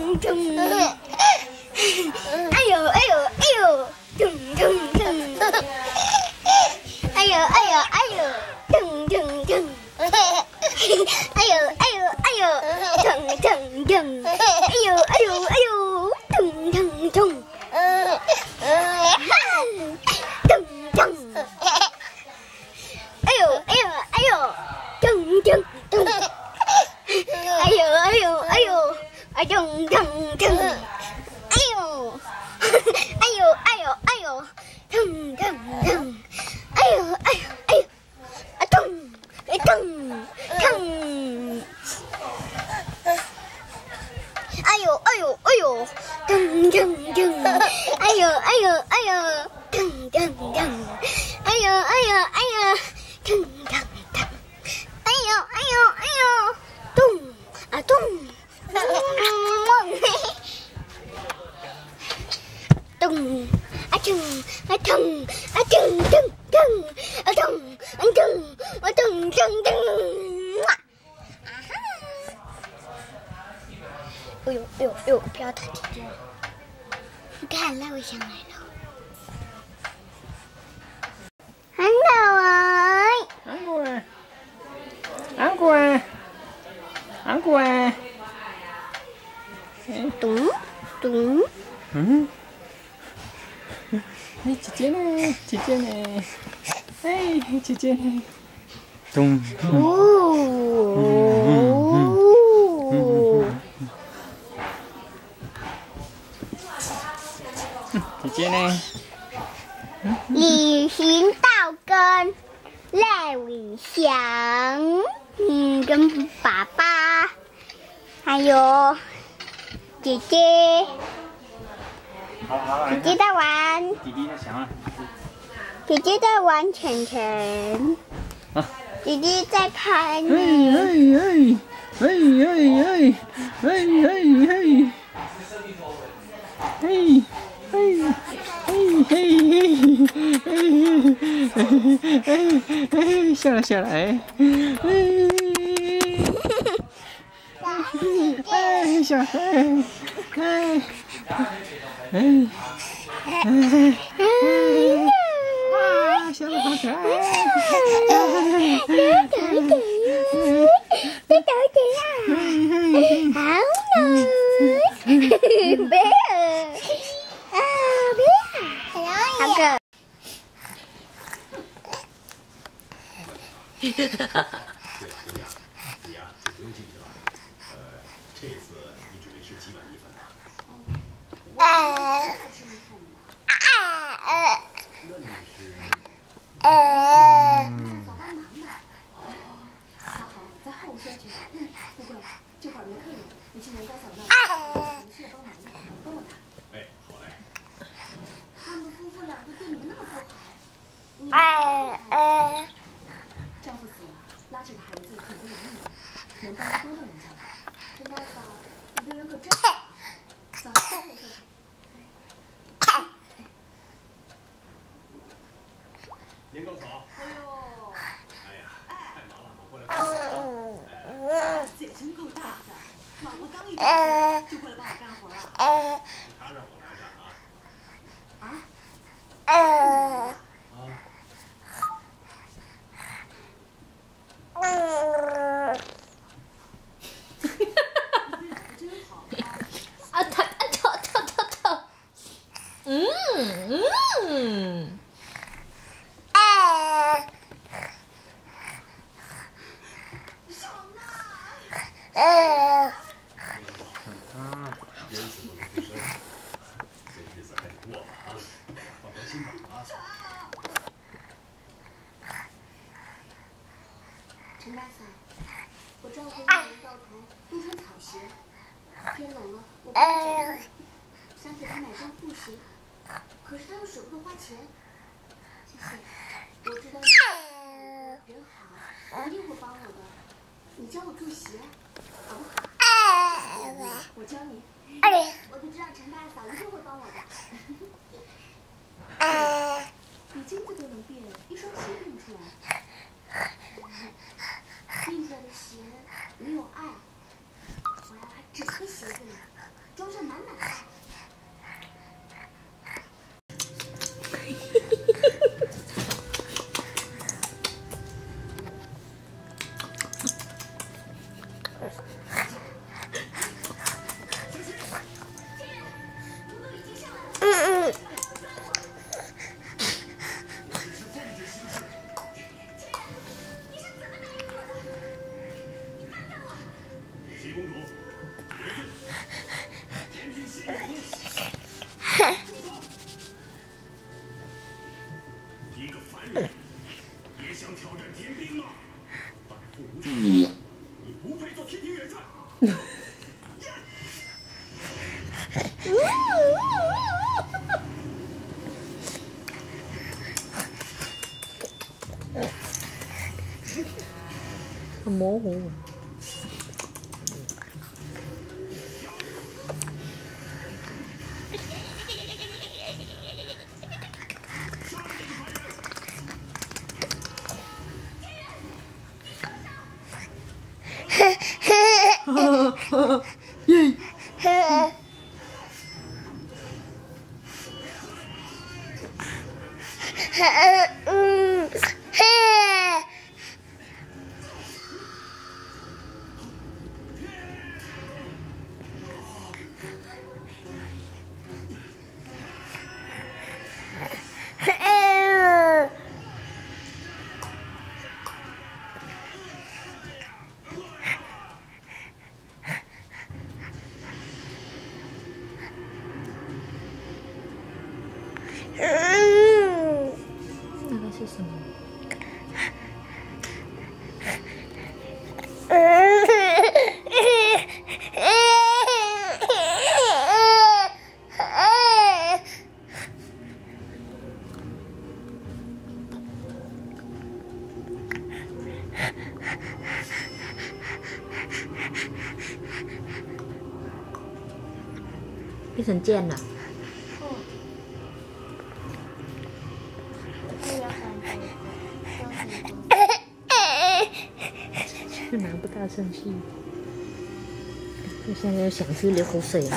咚咚，哎呦哎呦哎呦，咚咚咚，哎呦哎呦哎呦，咚咚咚，哎呦哎呦哎呦，咚咚咚，哎呦哎呦哎呦，咚咚咚，咚咚，哎呦哎呦哎呦，咚咚咚。哎呦哎呦哎呦，哎咚咚咚，哎呦，哎呦哎呦哎呦，咚咚咚，哎呦哎呦哎呦，啊咚，哎咚咚，哎呦哎呦哎呦，咚咚咚，哎呦哎呦哎呦，咚咚咚，哎呦哎呦哎呦，咚咚咚，哎呦哎呦哎呦，咚。啊咚，咚，啊咚，啊咚，啊咚咚咚，啊咚，啊咚，啊咚咚咚，啊哈！哎呦哎呦哎呦，不要打地震！你看，那位上来了。很好玩。 安乖，安乖。安乖， 咚咚， 哎，姐姐呢？姐姐呢？哎，姐姐呢？咚咚。姐姐呢？ 旅行道跟赖伟翔。跟爸爸，还有姐姐，姐姐在玩， 弟弟在想啊， 姐姐在玩圈圈，姐姐在看你。 下来下来，小孩，小宝好可爱， 好美，好可。 对呀，你呀就不用进去了。这次你准备吃几碗米粉呢？那你是？在后先去。富贵，这会儿没客人，你去人家小那同事帮忙，帮帮他。哎，好嘞。他们夫妇两个对你那么不好，丈夫死了，拉扯个孩子很不容易，能帮多了人家了。陈大嫂，你对人可真好。早上我说。年糕嫂。哎呦。哎呀，太忙了，我过来帮忙。嘴真够大的，老婆刚一走就过来帮我干活了。他让我来干啊？陈大嫂，我照顾一年到头都穿草鞋，天冷了我不着想给他买双布鞋，可是他又舍不得花钱。谢谢，我知道你人好，一定会帮我的。你教我做鞋，好不好？我教你，我就知道陈大嫂一定会帮我的。你金子都能变，一双鞋变不出来。变出来的鞋没有爱，我要它整个鞋子里装很模糊。耶！那个是什么？变成剑了。是拿不大声气，我现在又想去流口水了。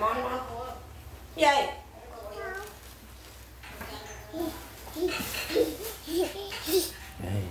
ngon ngon. Vậy. Đây.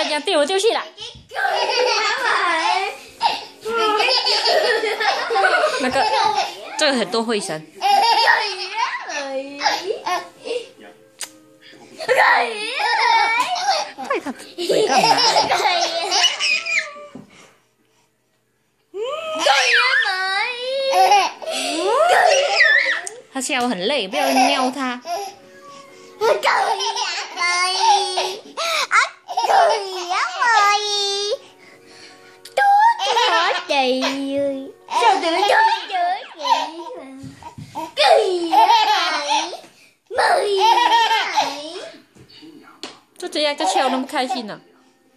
讲对我就是了。那个，这个很多会声。对他嘴干嘛？他现在我很累，不要喵他。就这样就笑那么开心呢？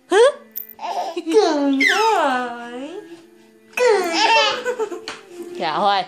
小慧。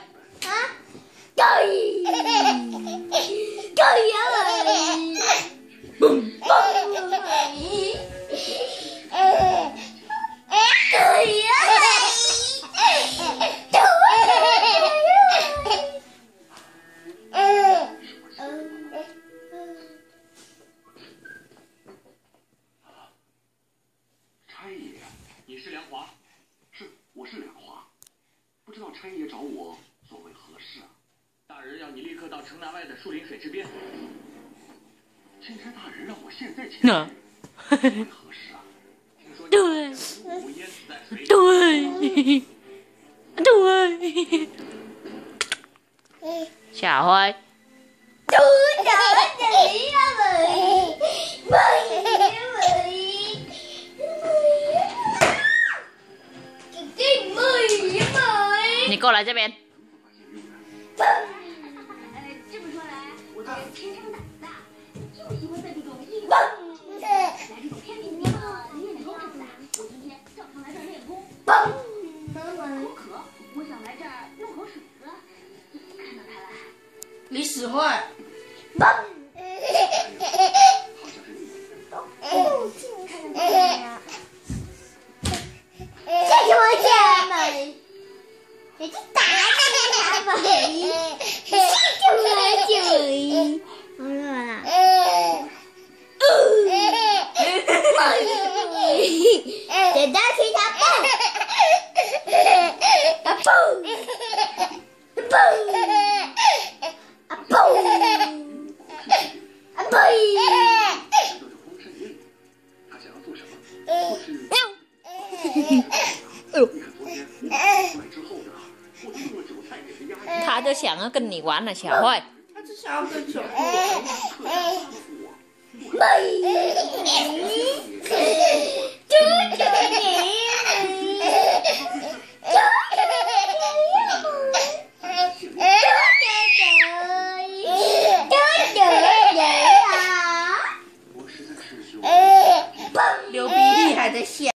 差爷，你是梁华？是，我是梁华。不知道差爷找我所为何事啊？大人要你立刻到城南外的树林水池边。钦差大人让我现在前来，所为何事啊？听说对， 我淹死在水里。 对，小慧。你过来这边。 这么说来，我这人天生胆子大，就喜欢在这种异国来这种偏僻的地方练功，是不是？我今天照常来这儿练功。口渴，我想来这儿弄口水喝。看到他了？ 李使唤。 他就想要跟你玩了，小慧。 他只想要跟小慧。 流鼻涕还在笑。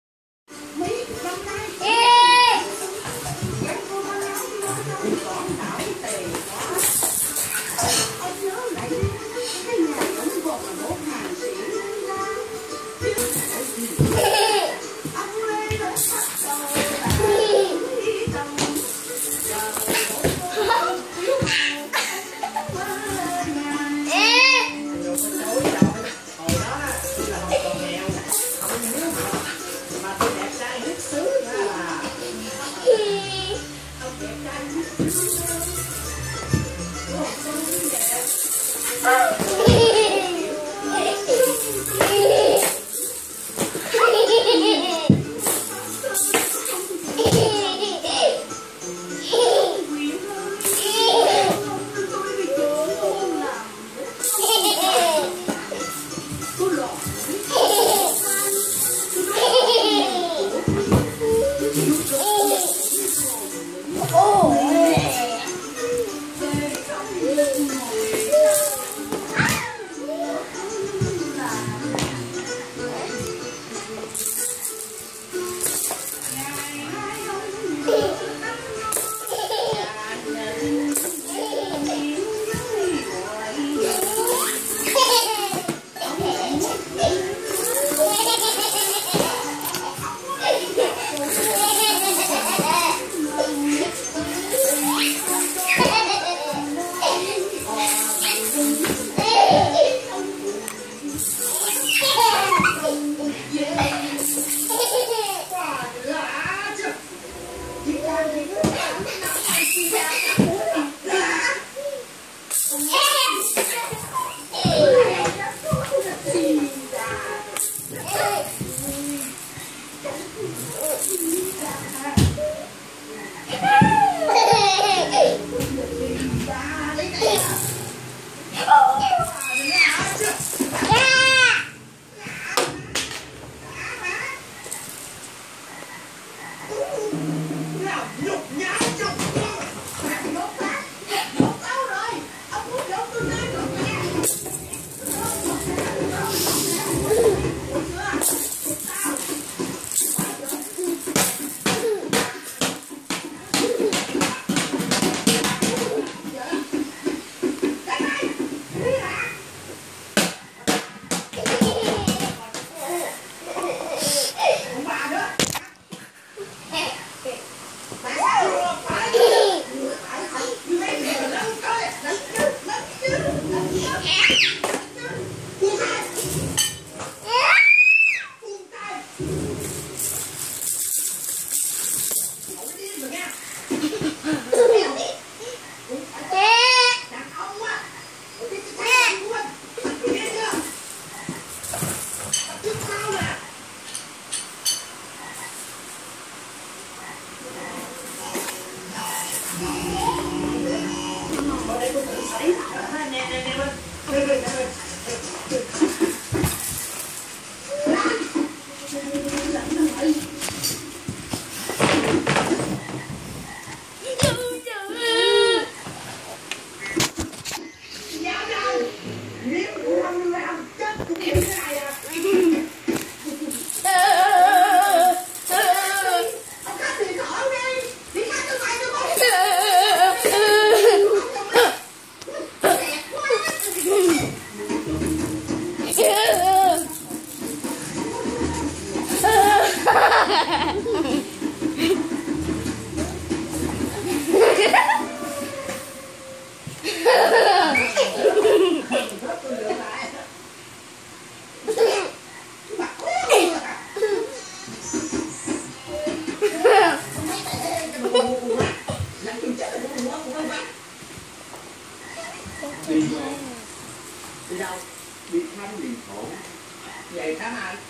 Đi đâu? Đi thăm miền thổ. Vậy hả anh?